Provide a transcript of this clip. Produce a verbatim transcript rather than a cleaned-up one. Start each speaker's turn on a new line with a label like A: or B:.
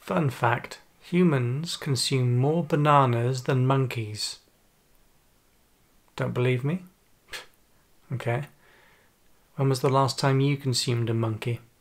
A: Fun fact, humans consume more bananas than monkeys. Don't believe me? Okay. When was the last time you consumed a monkey?